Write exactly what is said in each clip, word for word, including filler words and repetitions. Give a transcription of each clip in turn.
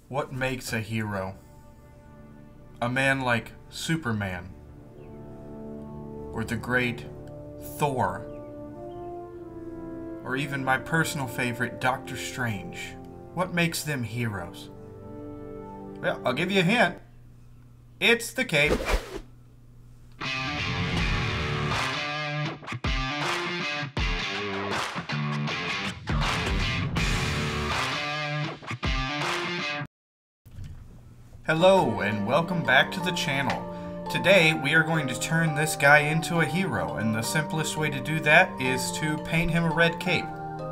What makes a hero? A man like Superman, or the great Thor, or even my personal favorite, Doctor Strange. What makes them heroes? Well, I'll give you a hint. It's the cape. Hello and welcome back to the channel. Today we are going to turn this guy into a hero, and the simplest way to do that is to paint him a red cape.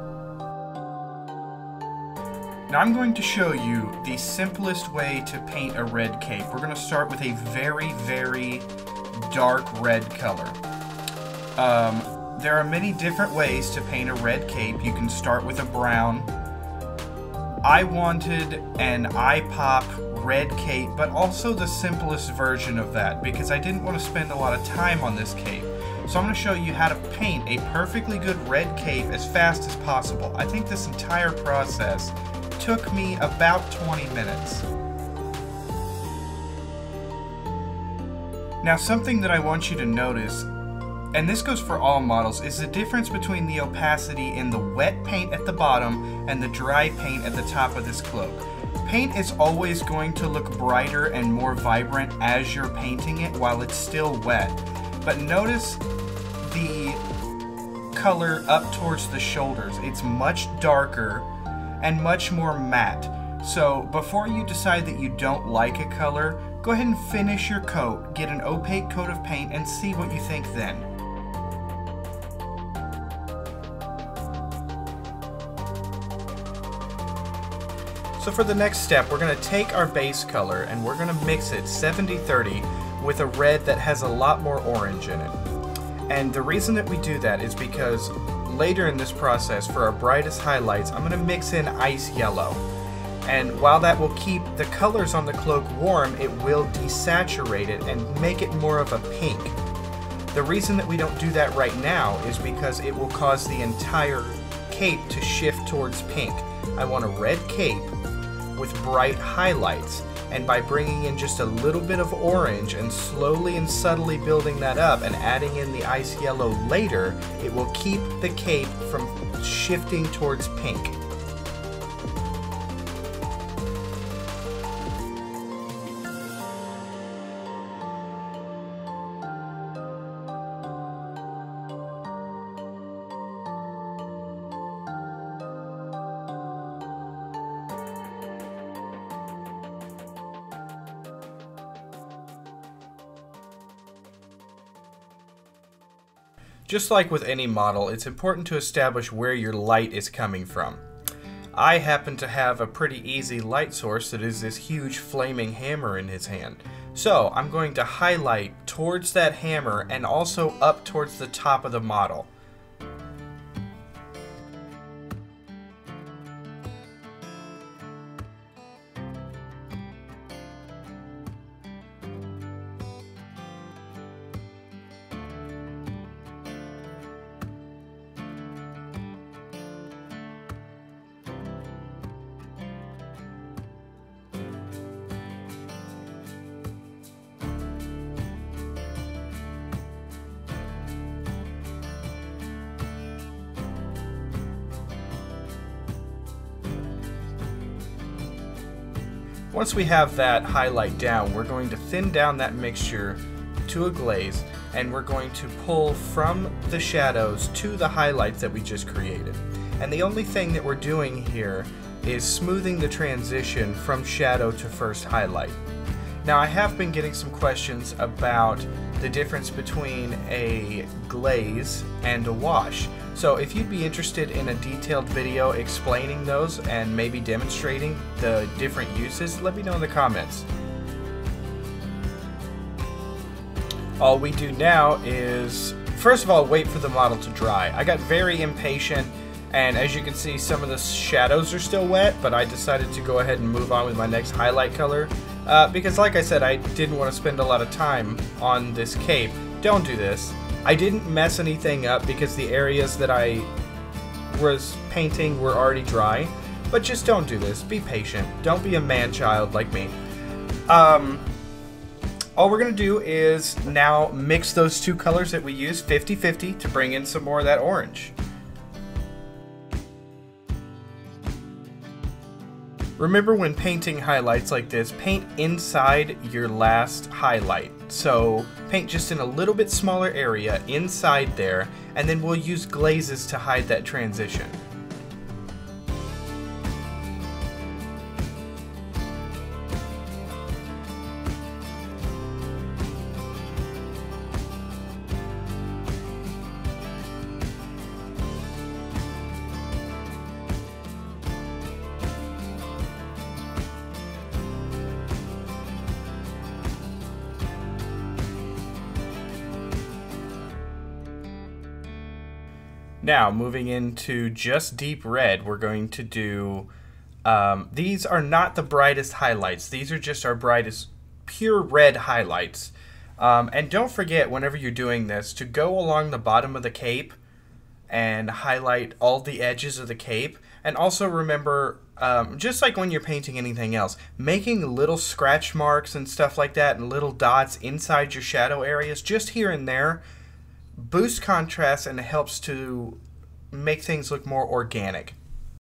Now I'm going to show you the simplest way to paint a red cape. We're going to start with a very, very dark red color. Um, there are many different ways to paint a red cape. You can start with a brown. I wanted an eye pop red cape, but also the simplest version of that because I didn't want to spend a lot of time on this cape. So I'm going to show you how to paint a perfectly good red cape as fast as possible. I think this entire process took me about twenty minutes. Now, something that I want you to notice, and this goes for all models, is the difference between the opacity in the wet paint at the bottom and the dry paint at the top of this cloak. Paint is always going to look brighter and more vibrant as you're painting it while it's still wet. But notice the color up towards the shoulders. It's much darker and much more matte. So before you decide that you don't like a color, go ahead and finish your coat, get an opaque coat of paint, and see what you think then. So for the next step, we're going to take our base color and we're going to mix it seventy thirty with a red that has a lot more orange in it. And the reason that we do that is because later in this process, for our brightest highlights, I'm going to mix in ice yellow. And while that will keep the colors on the cloak warm, it will desaturate it and make it more of a pink. The reason that we don't do that right now is because it will cause the entire cape to shift towards pink. I want a red cape with bright highlights, and by bringing in just a little bit of orange and slowly and subtly building that up and adding in the ice yellow later, it will keep the cape from shifting towards pink. Just like with any model, it's important to establish where your light is coming from. I happen to have a pretty easy light source that is this huge flaming hammer in his hand. So I'm going to highlight towards that hammer and also up towards the top of the model. Once we have that highlight down, we're going to thin down that mixture to a glaze, and we're going to pull from the shadows to the highlights that we just created. And the only thing that we're doing here is smoothing the transition from shadow to first highlight. Now, I have been getting some questions about the difference between a glaze and a wash. So if you'd be interested in a detailed video explaining those and maybe demonstrating the different uses, let me know in the comments. All we do now is, first of all, wait for the model to dry. I got very impatient, and as you can see, some of the shadows are still wet, but I decided to go ahead and move on with my next highlight color. Uh, because like I said, I didn't want to spend a lot of time on this cape. Don't do this. I didn't mess anything up because the areas that I was painting were already dry. but just don't do this. Be patient. Don't be a man-child like me. Um, all we're going to do is now mix those two colors that we used fifty fifty to bring in some more of that orange. Remember, when painting highlights like this, paint inside your last highlight. So paint just in a little bit smaller area inside there, and then we'll use glazes to hide that transition. Now, moving into just deep red, we're going to do, um, these are not the brightest highlights. These are just our brightest pure red highlights. Um, and don't forget, whenever you're doing this, to go along the bottom of the cape and highlight all the edges of the cape. And also remember, um, just like when you're painting anything else, making little scratch marks and stuff like that and little dots inside your shadow areas, just here and there, boosts contrast and it helps to make things look more organic.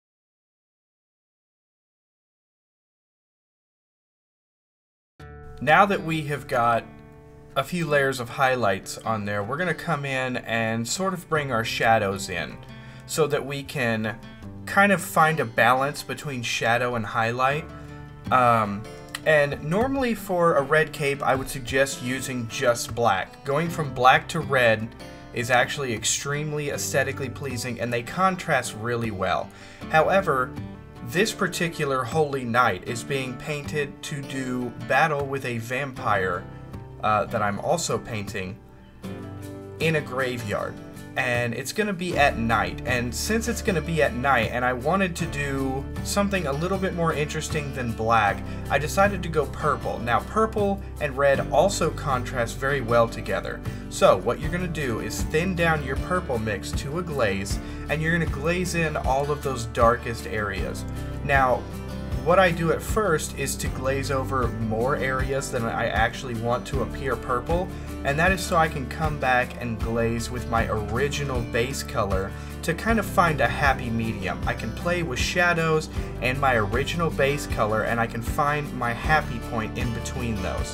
Now that we have got a few layers of highlights on there, we're going to come in and sort of bring our shadows in so that we can kind of find a balance between shadow and highlight. Um, And normally for a red cape, I would suggest using just black. Going from black to red is actually extremely aesthetically pleasing, and they contrast really well. However, this particular Holy Night is being painted to do battle with a vampire uh, that I'm also painting in a graveyard. And it's going to be at night, and since it's going to be at night and I wanted to do something a little bit more interesting than black, I decided to go purple. Now, purple and red also contrast very well together. So what you're going to do is thin down your purple mix to a glaze, and you're going to glaze in all of those darkest areas. Now, what I do at first is to glaze over more areas than I actually want to appear purple, and that is so I can come back and glaze with my original base color to kind of find a happy medium. I can play with shadows and my original base color, and I can find my happy point in between those.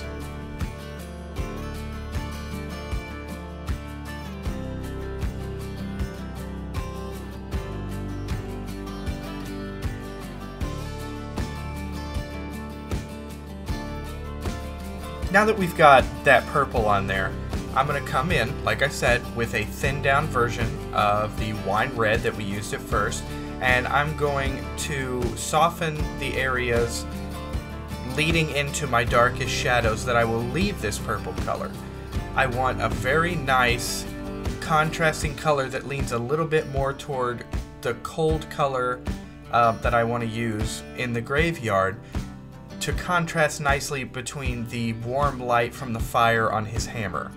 Now that we've got that purple on there, I'm going to come in, like I said, with a thinned down version of the wine red that we used at first, and I'm going to soften the areas leading into my darkest shadows that I will leave this purple color. I want a very nice contrasting color that leans a little bit more toward the cold color uh, that I want to use in the graveyard, to contrast nicely between the warm light from the fire on his hammer.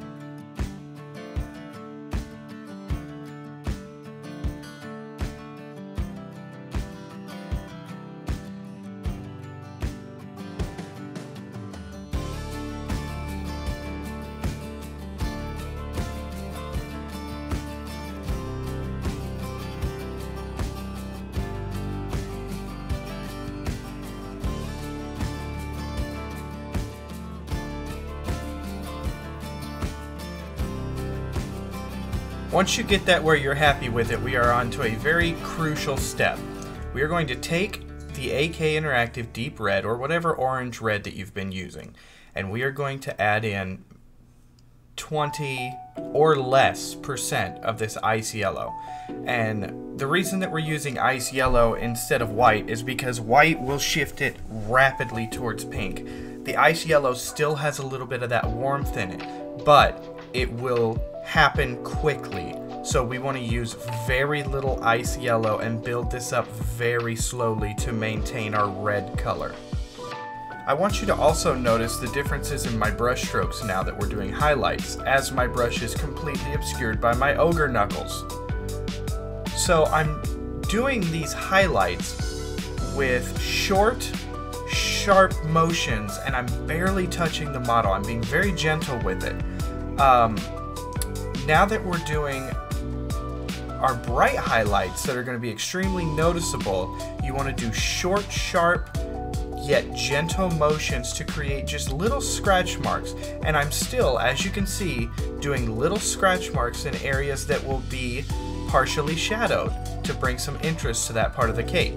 Once you get that where you're happy with it, we are on to a very crucial step. We are going to take the A K Interactive Deep Red, or whatever orange red that you've been using, and we are going to add in twenty or less percent of this ice yellow. And the reason that we're using ice yellow instead of white is because white will shift it rapidly towards pink. The ice yellow still has a little bit of that warmth in it, but it will happen quickly. So we want to use very little ice yellow and build this up very slowly to maintain our red color. I want you to also notice the differences in my brush strokes now that we're doing highlights, as my brush is completely obscured by my ogre knuckles. So I'm doing these highlights with short, sharp motions, and I'm barely touching the model. I'm being very gentle with it. Um, now that we're doing our bright highlights that are going to be extremely noticeable, you want to do short, sharp, yet gentle motions to create just little scratch marks. And I'm still, as you can see, doing little scratch marks in areas that will be partially shadowed to bring some interest to that part of the cape.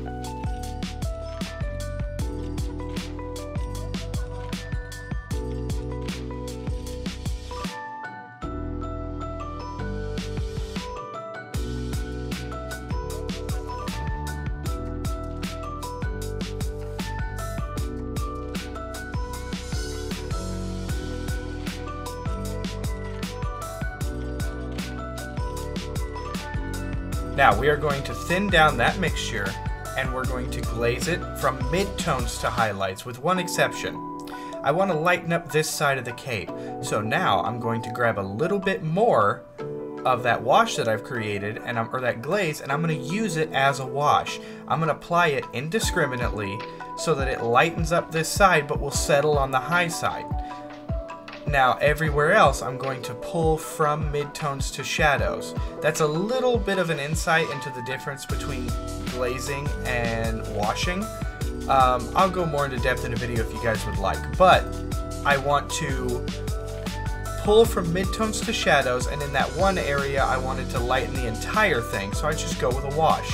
Now we are going to thin down that mixture, and we're going to glaze it from midtones to highlights, with one exception. I want to lighten up this side of the cape. So now I'm going to grab a little bit more of that wash that I've created, and I'm, or that glaze, and I'm going to use it as a wash. I'm going to apply it indiscriminately so that it lightens up this side but will settle on the high side. Now everywhere else I'm going to pull from midtones to shadows. That's a little bit of an insight into the difference between glazing and washing. Um, I'll go more into depth in a video if you guys would like, but I want to pull from midtones to shadows, and in that one area I wanted to lighten the entire thing, so I just go with a wash.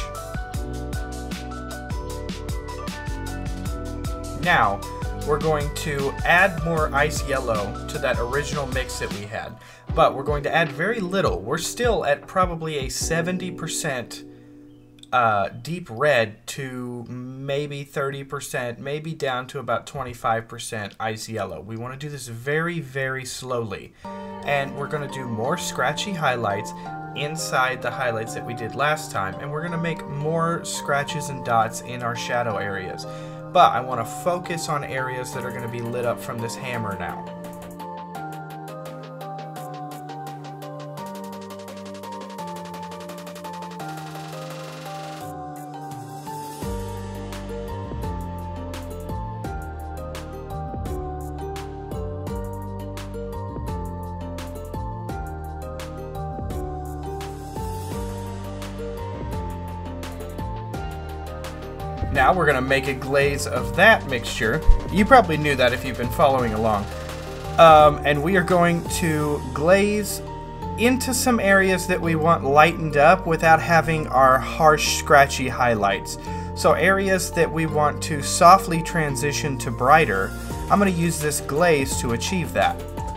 Now we're going to add more ice yellow to that original mix that we had, but we're going to add very little. We're still at probably a seventy percent uh, deep red to maybe thirty percent, maybe down to about twenty-five percent ice yellow. We want to do this very, very slowly, and we're going to do more scratchy highlights inside the highlights that we did last time, and we're going to make more scratches and dots in our shadow areas. But I want to focus on areas that are going to be lit up from this hammer now. Now we're going to make a glaze of that mixture. You probably knew that if you've been following along. Um, and we are going to glaze into some areas that we want lightened up without having our harsh, scratchy highlights. So areas that we want to softly transition to brighter, I'm going to use this glaze to achieve that.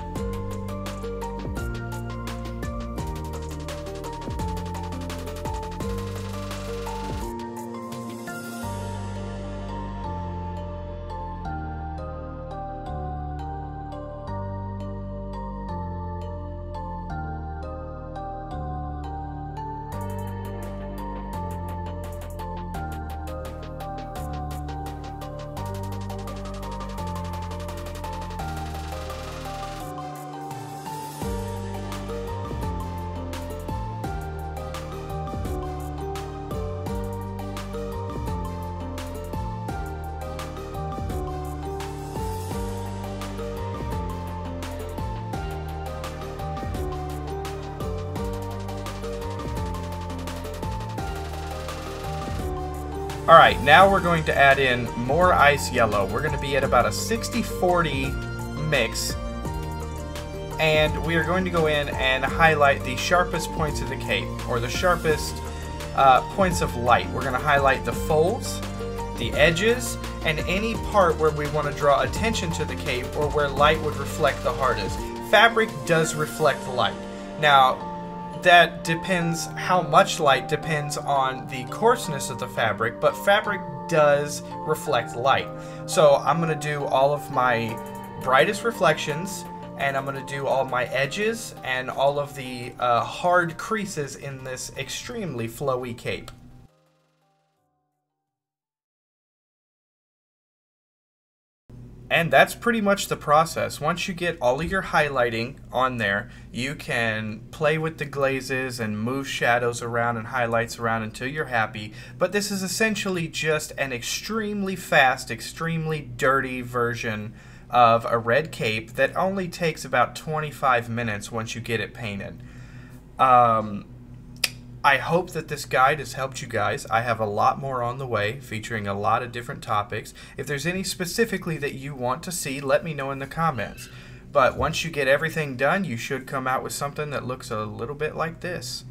Alright, now we're going to add in more ice yellow. We're going to be at about a sixty forty mix, and we are going to go in and highlight the sharpest points of the cape, or the sharpest uh, points of light. We're going to highlight the folds, the edges, and any part where we want to draw attention to the cape or where light would reflect the hardest. Fabric does reflect light. Now, that depends, how much light depends on the coarseness of the fabric, but fabric does reflect light. So I'm going to do all of my brightest reflections, and I'm going to do all my edges and all of the uh, hard creases in this extremely flowy cape. And that's pretty much the process. Once you get all of your highlighting on there, you can play with the glazes and move shadows around and highlights around until you're happy. But this is essentially just an extremely fast, extremely dirty version of a red cape that only takes about twenty-five minutes once you get it painted. Um... I hope that this guide has helped you guys. I have a lot more on the way, featuring a lot of different topics. If there's any specifically that you want to see, let me know in the comments. But once you get everything done, you should come out with something that looks a little bit like this.